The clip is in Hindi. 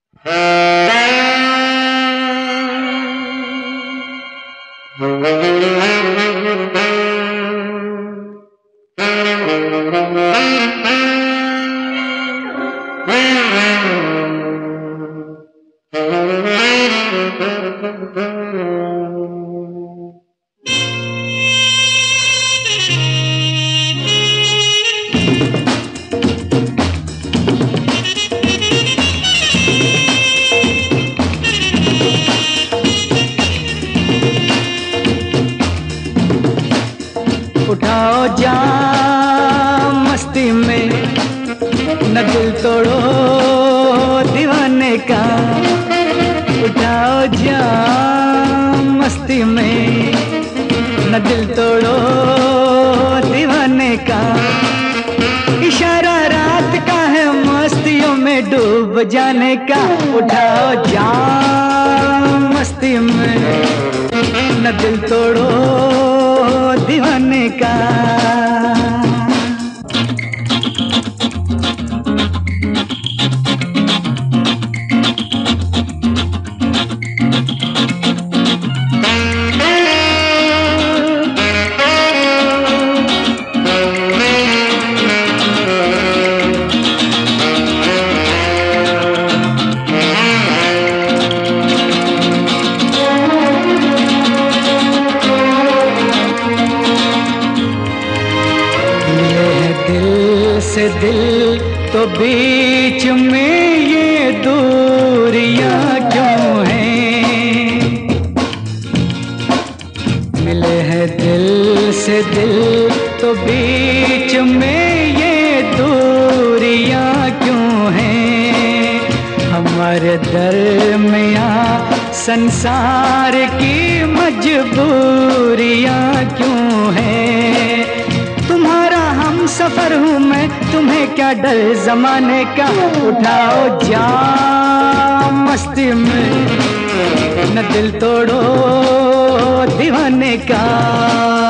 उठाओ जाम मस्ती में, न दिल तोड़ो दीवाने का। उठाओ जाम मस्ती में, न दिल तोड़ो दीवाने का। इशारा रात का है मस्तियों में डूब जाने का। उठाओ जाम मस्ती में, न दिल तोड़ो दीवाने का। से दिल तो बीच में ये दूरियां क्यों हैं? मिले हैं दिल से दिल तो बीच में ये दूरियां क्यों हैं? हमारे दरमियां संसार की मजबूरियां क्यों हैं? तुम्हारा हम सफर हूँ मैं, तुम्हें क्या डर जमाने का। उठाओ जाम मस्ती में, न दिल तोड़ो दीवाने का।